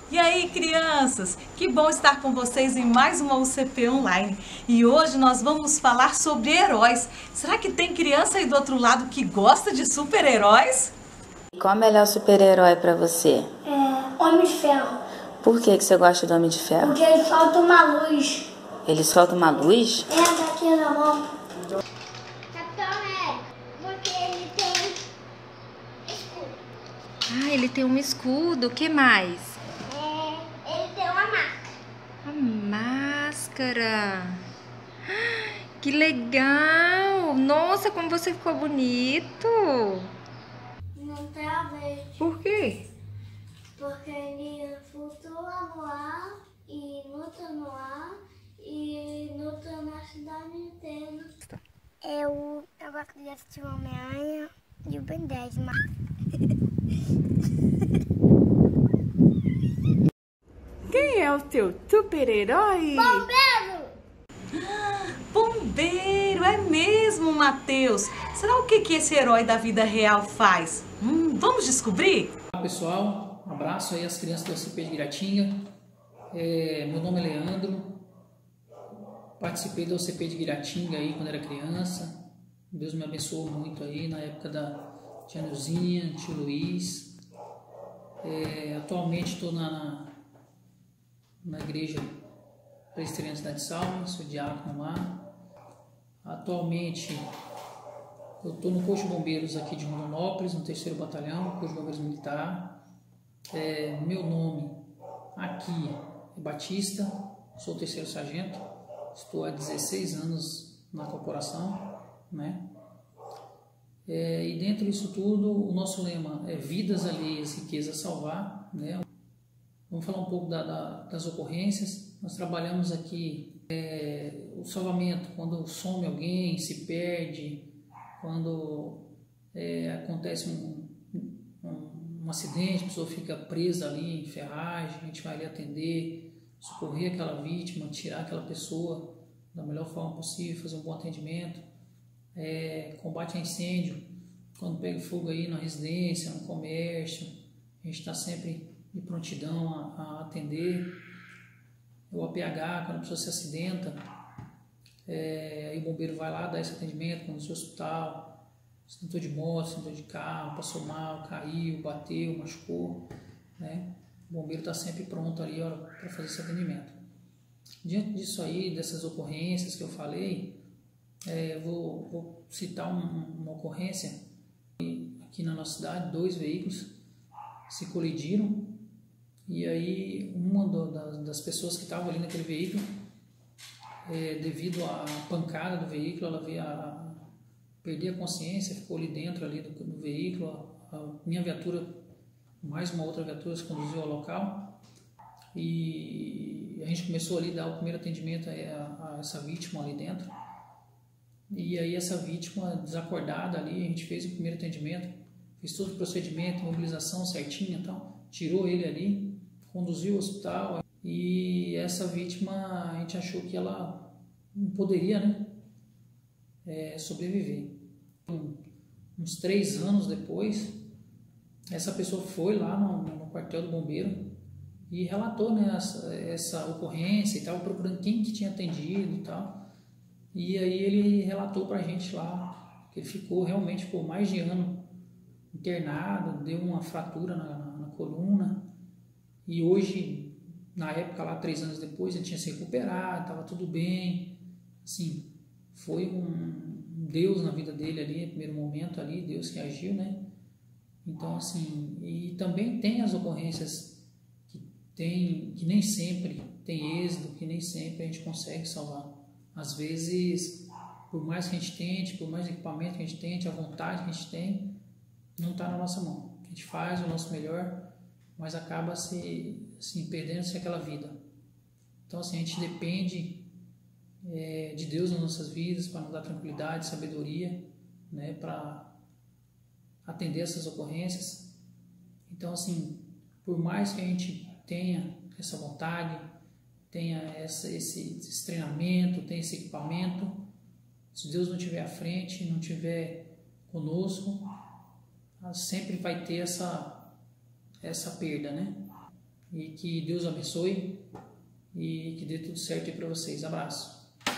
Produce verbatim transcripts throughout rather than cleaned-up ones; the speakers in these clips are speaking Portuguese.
E aí, crianças? Que bom estar com vocês em mais uma U C P Online. E hoje nós vamos falar sobre heróis. Será que tem criança aí do outro lado que gosta de super-heróis? Qual é o melhor super-herói pra você? É, Homem de Ferro. Por que, que você gosta do Homem de Ferro? Porque ele solta uma luz. Ele solta uma luz? É, daqui na mão. Capitão América, porque ele tem escudo. Ah, ele tem um escudo. O que mais? É, ele tem uma máscara. A máscara. Ah, que legal! Nossa, como você ficou bonito! Não tem a ver. Por quê? Porque ele flutua no ar e luta no ar e luta na cidade inteira. Eu, eu gosto de assistir o Homem-Aranha e o Ben dez, mas... Quem é o teu super-herói? Bombeiro! Bombeiro, é mesmo, Matheus? Será o que, que esse herói da vida real faz? Hum, vamos descobrir? Olá pessoal, um abraço aí às crianças da U C P de Guiratinga. É, meu nome é Leandro, participei da U C P de Guiratinga aí quando era criança. Deus me abençoou muito aí na época da tia Nilzinha, tio Luiz. É, atualmente estou na, na, na igreja presbiteriana Cidade Salva, sou diácono lá. Atualmente eu estou no Corpo de Bombeiros aqui de Rondonópolis, no terceiro Batalhão, Corpo de Bombeiros Militar. É, meu nome aqui é Batista, sou terceiro sargento, estou há dezesseis anos na corporação, né? É, e dentro disso tudo, o nosso lema é vidas alheias, riqueza a salvar, né? Vamos falar um pouco da, da, das ocorrências. Nós trabalhamos aqui é, o salvamento, quando some alguém, se perde, quando é, acontece um, um, um acidente, a pessoa fica presa ali em ferragem, a gente vai ali atender, socorrer aquela vítima, tirar aquela pessoa da melhor forma possível, fazer um bom atendimento. É, combate a incêndio, quando pega fogo aí na residência, no comércio, a gente está sempre de prontidão a, a atender. O A P H, quando a pessoa se acidenta, é, aí o bombeiro vai lá dar esse atendimento, quando no hospital, acidentou de moto, acidentou de carro, passou mal, caiu, bateu, machucou, né? O bombeiro está sempre pronto ali para fazer esse atendimento. Diante disso aí, dessas ocorrências que eu falei, é, vou, vou citar um, uma ocorrência aqui na nossa cidade. Dois veículos se colidiram e aí uma do, das, das pessoas que estavam ali naquele veículo, é, devido à pancada do veículo, ela veio a, a perder a consciência, ficou ali dentro ali do, do veículo. A, a minha viatura, mais uma outra viatura, se conduziu ao local e a gente começou ali a dar o primeiro atendimento a, a, a essa vítima ali dentro. E aí essa vítima desacordada ali, a gente fez o primeiro atendimento, fez todo o procedimento, mobilização certinha, então, tirou ele ali, conduziu ao hospital e essa vítima a gente achou que ela não poderia, né, é, sobreviver. Um, uns três anos depois, essa pessoa foi lá no, no quartel do bombeiro e relatou, né, essa, essa ocorrência e estava procurando quem que tinha atendido e tal. E aí ele relatou pra gente lá que ele ficou, realmente ficou mais de ano internado, deu uma fratura na, na, na coluna. E hoje, na época lá, três anos depois, ele tinha se recuperado, estava tudo bem. Assim, foi um Deus na vida dele ali, no primeiro momento ali, Deus que agiu, né? Então, assim, e também tem as ocorrências que, tem, que nem sempre tem êxito, que nem sempre a gente consegue salvar. Às vezes, por mais que a gente tente, por mais equipamento que a gente tente, a vontade que a gente tem, não está na nossa mão. A gente faz o nosso melhor, mas acaba se assim, perdendo-se aquela vida. Então, assim, a gente depende é, de Deus nas nossas vidas para nos dar tranquilidade, sabedoria, né, para atender essas ocorrências. Então, assim, por mais que a gente tenha essa vontade, tenha essa, esse, esse treinamento, tenha esse equipamento, se Deus não estiver à frente, não estiver conosco, sempre vai ter essa, essa perda, né? e que Deus abençoe e que dê tudo certo aí para vocês. Abraço.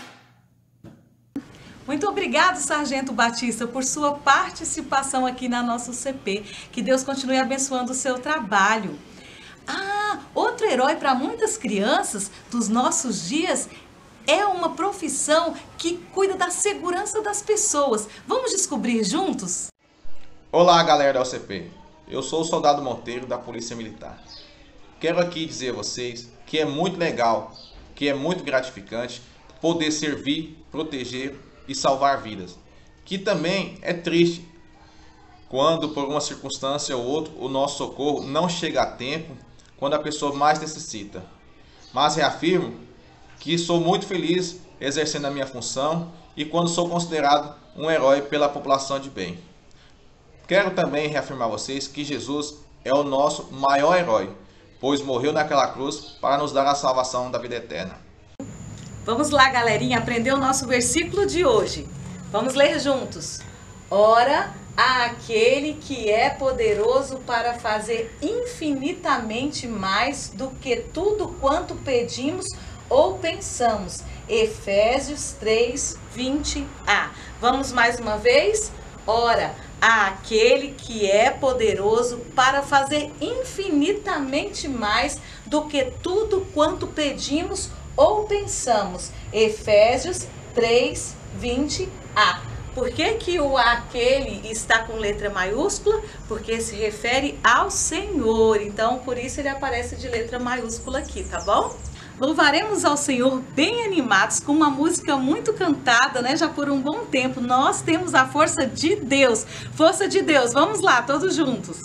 Muito obrigado, Sargento Batista, por sua participação aqui na nossa U C P. Que Deus continue abençoando o seu trabalho. Ah, outro herói para muitas crianças dos nossos dias é uma profissão que cuida da segurança das pessoas. Vamos descobrir juntos? Olá, galera da U C P. Eu sou o Soldado Monteiro da Polícia Militar. Quero aqui dizer a vocês que é muito legal, que é muito gratificante poder servir, proteger e salvar vidas. Que também é triste quando, por uma circunstância ou outra, o nosso socorro não chega a tempo quando a pessoa mais necessita. Mas reafirmo que sou muito feliz exercendo a minha função e quando sou considerado um herói pela população de bem. Quero também reafirmar a vocês que Jesus é o nosso maior herói, pois morreu naquela cruz para nos dar a salvação da vida eterna. Vamos lá, galerinha, aprender o nosso versículo de hoje. Vamos ler juntos. Ora, há aquele que é poderoso para fazer infinitamente mais do que tudo quanto pedimos ou pensamos. Efésios três, vinte a. Vamos mais uma vez? Ora, há aquele que é poderoso para fazer infinitamente mais do que tudo quanto pedimos ou pensamos. Efésios três, vinte a. Por que que o aquele está com letra maiúscula? Porque se refere ao Senhor. Então, por isso ele aparece de letra maiúscula aqui, tá bom? Louvaremos ao Senhor bem animados com uma música muito cantada, né? Já por um bom tempo. Nós temos a força de Deus. Força de Deus. Vamos lá, todos juntos.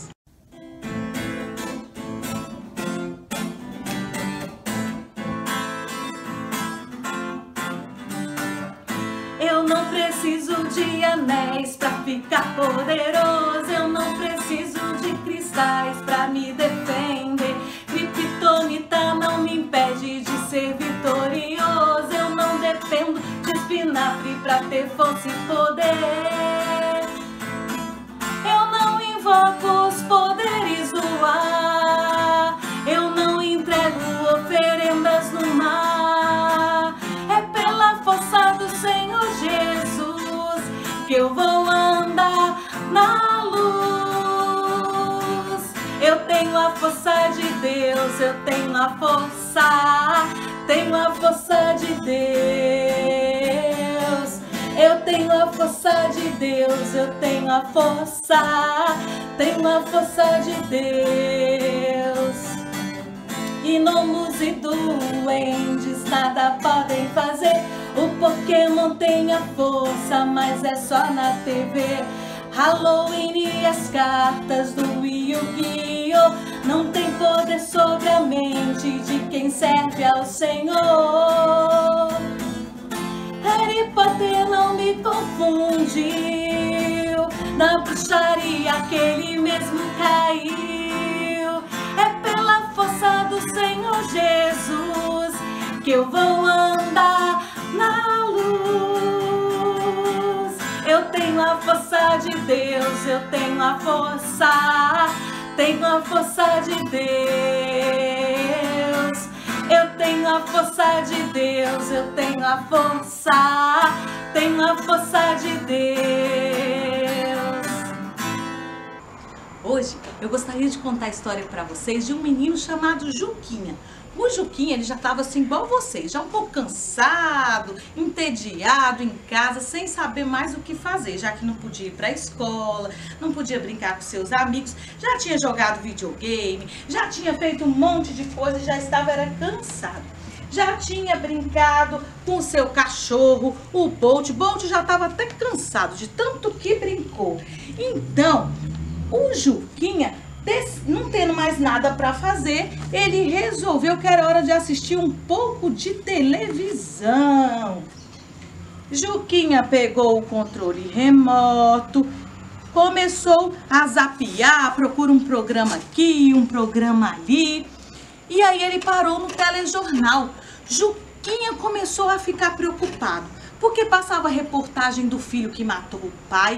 Eu não preciso de anéis pra ficar poderoso. Eu não preciso de cristais pra me defender. Criptonita não me impede de ser vitorioso. Eu não dependo de espinafre pra ter força e poder. Eu não invoco os poderes do ar. Eu não entrego oferendas no mar. É pela força do Senhor Jesus que eu vou andar na luz. Eu tenho a força de Deus, eu tenho a força, tenho a força de Deus. Eu tenho a força de Deus, eu tenho a força, tenho a força de Deus. E gnomos e duendes nada podem fazer. O Pokémon tem a força, mas é só na T V. Halloween e as cartas do Yu-Gi-Oh! Não tem poder sobre a mente de quem serve ao Senhor. Harry Potter não me confundiu. Na bruxaria aquele mesmo caiu. É pela força do Senhor Jesus que eu vou andar na luz. Eu tenho a força de Deus, eu tenho a força, tenho a força de Deus. Eu tenho a força de Deus, eu tenho a força, tenho a força de Deus. Hoje eu gostaria de contar a história para vocês de um menino chamado Juquinha. O Juquinha, ele já estava assim igual vocês, já um pouco cansado, entediado em casa, sem saber mais o que fazer, já que não podia ir para a escola, não podia brincar com seus amigos, já tinha jogado videogame, já tinha feito um monte de coisa e já estava era cansado. Já tinha brincado com o seu cachorro, o Bolt. Bolt já estava até cansado de tanto que brincou. Então, o Juquinha, não tendo mais nada para fazer, ele resolveu que era hora de assistir um pouco de televisão. Juquinha pegou o controle remoto, começou a zapear, procura um programa aqui, um programa ali. E aí ele parou no telejornal. Juquinha começou a ficar preocupado, porque passava a reportagem do filho que matou o pai,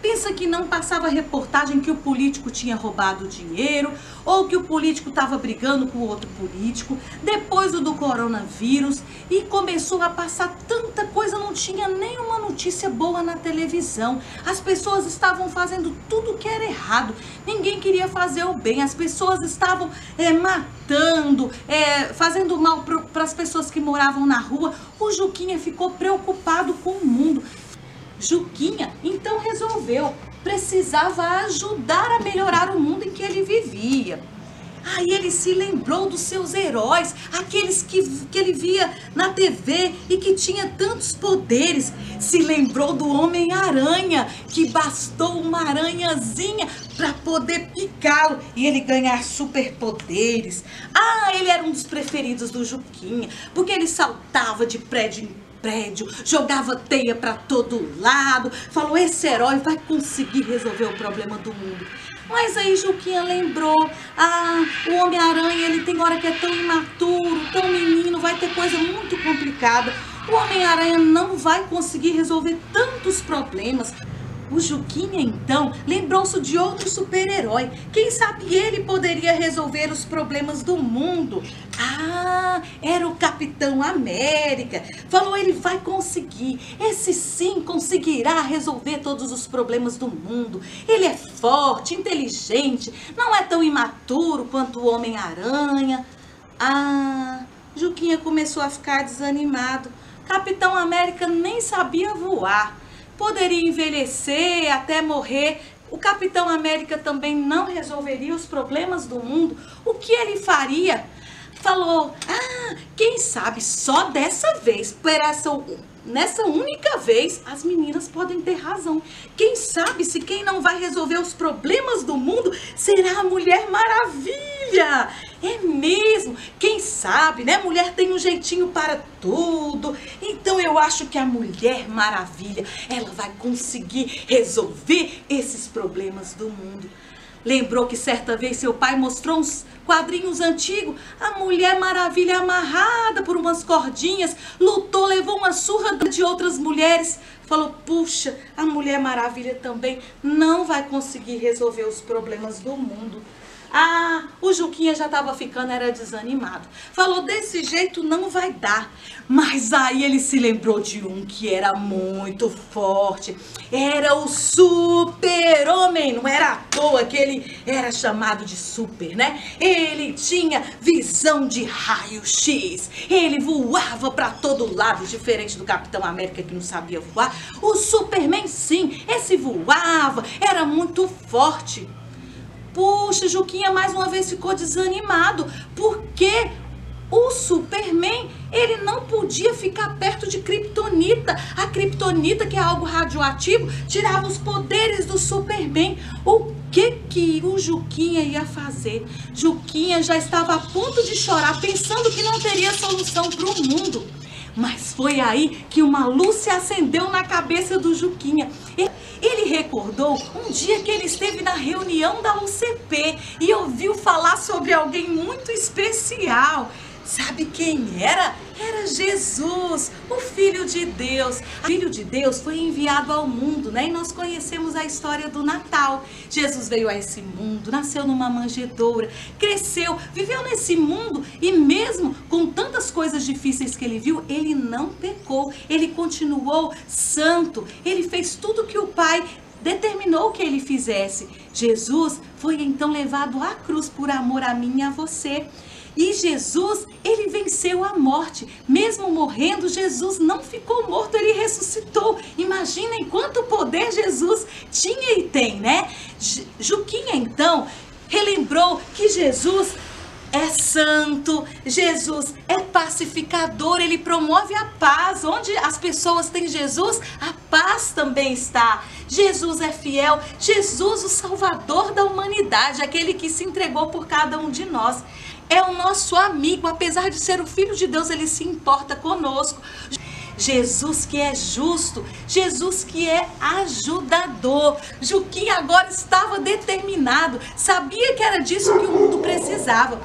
Pensa que não passava reportagem que o político tinha roubado dinheiro ou que o político estava brigando com outro político depois do, do coronavírus, e começou a passar tanta coisa, não tinha nenhuma notícia boa na televisão. As pessoas estavam fazendo tudo que era errado, ninguém queria fazer o bem, as pessoas estavam é, matando, é, fazendo mal para as pessoas que moravam na rua. O Juquinha ficou preocupado com o mundo. Juquinha então resolveu, precisava ajudar a melhorar o mundo em que ele vivia. Aí ele se lembrou dos seus heróis, aqueles que, que ele via na T V e que tinha tantos poderes. Se lembrou do Homem-Aranha, que bastou uma aranhazinha para poder picá-lo e ele ganhar superpoderes. Ah, ele era um dos preferidos do Juquinha, porque ele saltava de prédio em prédio, jogava teia para todo lado. Falou, esse herói vai conseguir resolver o problema do mundo. Mas aí Juquinha lembrou, ah, o Homem-Aranha, ele tem hora que é tão imaturo, tão menino, vai ter coisa muito complicada. O Homem-Aranha não vai conseguir resolver tantos problemas. O Juquinha, então, lembrou-se de outro super-herói. Quem sabe ele poderia resolver os problemas do mundo. Ah, era o Capitão América. Falou, ele vai conseguir. Esse sim conseguirá resolver todos os problemas do mundo. Ele é forte, inteligente, não é tão imaturo quanto o Homem-Aranha. Ah, Juquinha começou a ficar desanimado. Capitão América nem sabia voar. Poderia envelhecer até morrer. O Capitão América também não resolveria os problemas do mundo. O que ele faria? Falou, ah, quem sabe só dessa vez, por essa, nessa única vez, as meninas podem ter razão. Quem sabe se quem não vai resolver os problemas do mundo será a Mulher Maravilha. É mesmo, quem sabe, né? Mulher tem um jeitinho para tudo. Então eu acho que a Mulher Maravilha, ela vai conseguir resolver esses problemas do mundo. Lembrou que certa vez seu pai mostrou uns quadrinhos antigos, a Mulher Maravilha amarrada por umas cordinhas, lutou, levou uma surra de outras mulheres. Falou, puxa, a Mulher Maravilha também não vai conseguir resolver os problemas do mundo. Ah, o Juquinha já estava ficando, era desanimado. Falou, desse jeito não vai dar. Mas aí ele se lembrou de um que era muito forte. Era o Super-Homem. Não era à toa que ele era chamado de Super, né? Ele tinha visão de raio-x. Ele voava para todo lado, diferente do Capitão América que não sabia voar. O Superman, sim, esse voava, era muito forte. Puxa, Juquinha mais uma vez ficou desanimado, porque o Superman, ele não podia ficar perto de Kryptonita. A Kryptonita, que é algo radioativo, tirava os poderes do Superman. O que que o Juquinha ia fazer? Juquinha já estava a ponto de chorar, pensando que não teria solução para o mundo. Mas foi aí que uma luz se acendeu na cabeça do Juquinha. Ele recordou um dia que ele esteve na reunião da U C P e ouviu falar sobre alguém muito especial. Sabe quem era? Era Jesus, o Filho de Deus. O Filho de Deus foi enviado ao mundo, né? E nós conhecemos a história do Natal. Jesus veio a esse mundo, nasceu numa manjedoura, cresceu, viveu nesse mundo e mesmo com tantas coisas difíceis que ele viu, ele não pecou. Ele continuou santo, ele fez tudo que o Pai determinou que ele fizesse. Jesus foi então levado à cruz por amor a mim e a você. E Jesus, ele venceu a morte. Mesmo morrendo, Jesus não ficou morto, ele ressuscitou. Imaginem quanto poder Jesus tinha e tem, né? Juquinha, então, relembrou que Jesus é santo, Jesus é pacificador, ele promove a paz. Onde as pessoas têm Jesus, a paz também está. Jesus é fiel, Jesus, o Salvador da humanidade, aquele que se entregou por cada um de nós. É o nosso amigo, apesar de ser o Filho de Deus, ele se importa conosco. Jesus que é justo, Jesus que é ajudador. Juquinha agora estava determinado, sabia que era disso que o mundo precisava.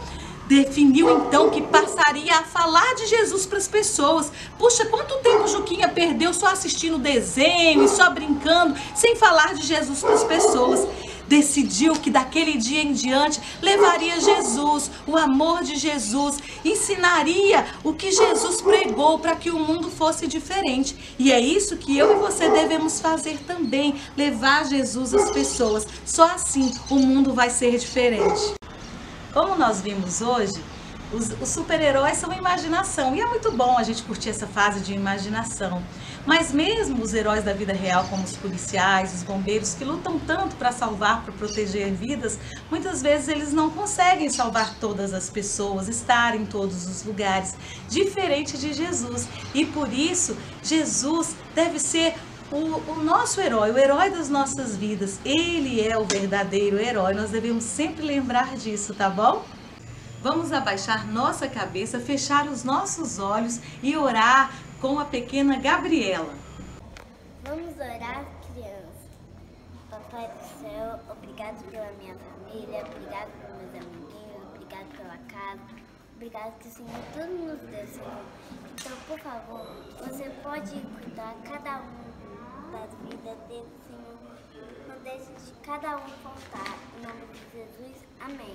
definiu então que passaria a falar de Jesus para as pessoas. Puxa, quanto tempo Juquinha perdeu só assistindo desenho e só brincando, sem falar de Jesus para as pessoas. Decidiu que daquele dia em diante levaria Jesus, o amor de Jesus, ensinaria o que Jesus pregou para que o mundo fosse diferente. E é isso que eu e você devemos fazer também, levar Jesus às pessoas. Só assim o mundo vai ser diferente. Como nós vimos hoje, os, os super-heróis são imaginação. E é muito bom a gente curtir essa fase de imaginação. Mas mesmo os heróis da vida real, como os policiais, os bombeiros, que lutam tanto para salvar, para proteger vidas, muitas vezes eles não conseguem salvar todas as pessoas, estar em todos os lugares, diferente de Jesus. E por isso, Jesus deve ser o, o nosso herói, o herói das nossas vidas. Ele é o verdadeiro herói, nós devemos sempre lembrar disso, tá bom? Vamos abaixar nossa cabeça, fechar os nossos olhos e orar com a pequena Gabriela. Vamos orar, criança. Papai do céu, obrigado pela minha família, obrigado pelos meus amiguinhos, obrigado pela casa, obrigado que o Senhor tudo nos deu, Senhor. Então, por favor, você pode cuidar cada um das vidas dele, Senhor. Não deixe de cada um faltar. Em nome de Jesus, amém.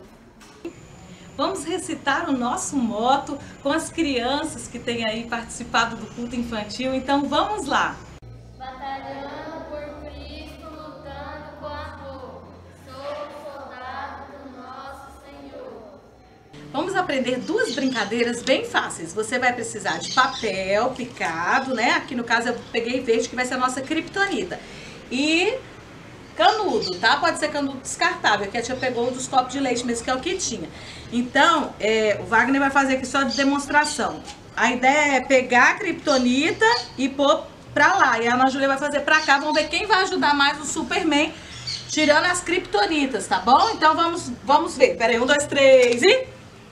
Vamos recitar o nosso moto com as crianças que têm aí participado do culto infantil. Então vamos lá. Batalhando por Cristo, lutando com amor. Sou soldado do nosso Senhor. Vamos aprender duas brincadeiras bem fáceis. Você vai precisar de papel picado, né? Aqui no caso eu peguei verde, que vai ser a nossa criptonita. E canudo, tá? Pode ser canudo descartável, que a tia pegou dos copos de leite mesmo, que é o que tinha. Então, é, o Wagner vai fazer aqui só de demonstração. A ideia é pegar a criptonita e pôr pra lá. E a Ana Júlia vai fazer pra cá. Vamos ver quem vai ajudar mais o Superman, tirando as criptonitas, tá bom? Então vamos, vamos ver. Pera aí, um, dois, três e...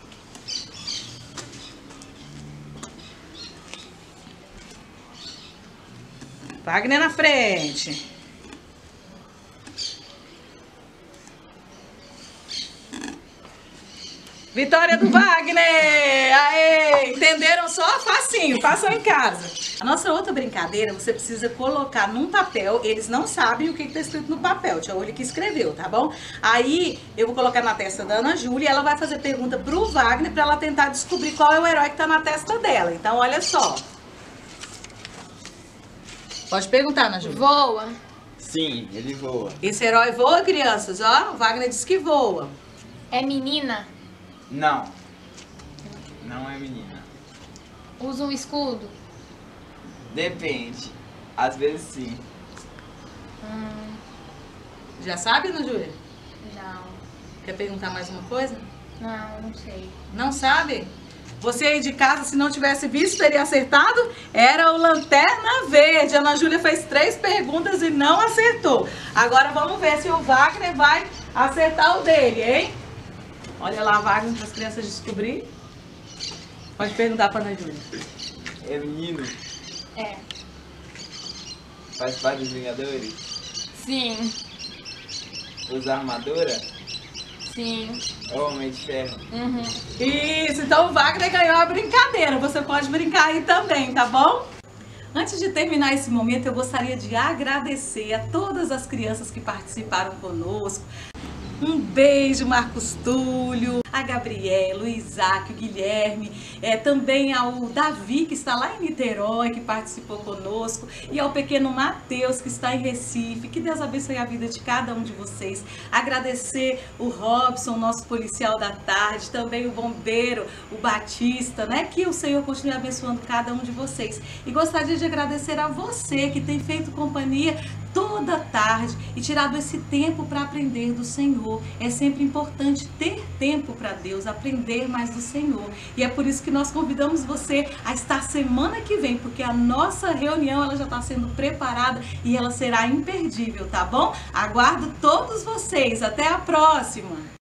Wagner na frente. Vitória do Wagner! Aê! Entenderam só? Facinho, façam em casa. A nossa outra brincadeira, você precisa colocar num papel, eles não sabem o que está escrito no papel, tia Olha que escreveu, tá bom? Aí eu vou colocar na testa da Ana Júlia e ela vai fazer pergunta pro Wagner para ela tentar descobrir qual é o herói que tá na testa dela. Então olha só. Pode perguntar, Ana Júlia. Voa. Sim, ele voa. Esse herói voa, crianças, ó. O Wagner disse que voa. É menina? Não. Não é menina. Usa um escudo? Depende. Às vezes sim. Hum, Já sabe, Ana Júlia? não. Quer perguntar mais uma coisa? Não, não sei. Não sabe? Você aí de casa, se não tivesse visto, teria acertado? Era o Lanterna Verde. A Ana Júlia fez três perguntas e não acertou. Agora vamos ver se o Wagner vai acertar o dele, hein? Olha lá, Wagner, para as crianças descobrir. Pode perguntar para a Ana Júlia. É menino? É. Faz parte dos Vingadores? Sim. Usa armadura? Sim. Homem de Ferro? Uhum. Isso, então o Wagner ganhou a brincadeira. Você pode brincar aí também, tá bom? Antes de terminar esse momento, eu gostaria de agradecer a todas as crianças que participaram conosco. Um beijo, Marcos Túlio, a Gabriela, o Isaac, o Guilherme, é, também ao Davi, que está lá em Niterói, que participou conosco, e ao pequeno Mateus, que está em Recife. Que Deus abençoe a vida de cada um de vocês. Agradecer o Robson, nosso policial da tarde, também o bombeiro, o Batista, né? Que o Senhor continue abençoando cada um de vocês. E gostaria de agradecer a você que tem feito companhia toda tarde e tirado esse tempo para aprender do Senhor. É sempre importante ter tempo para Deus, aprender mais do Senhor. E é por isso que nós convidamos você a estar semana que vem, porque a nossa reunião ela já está sendo preparada e ela será imperdível, tá bom? Aguardo todos vocês. Até a próxima!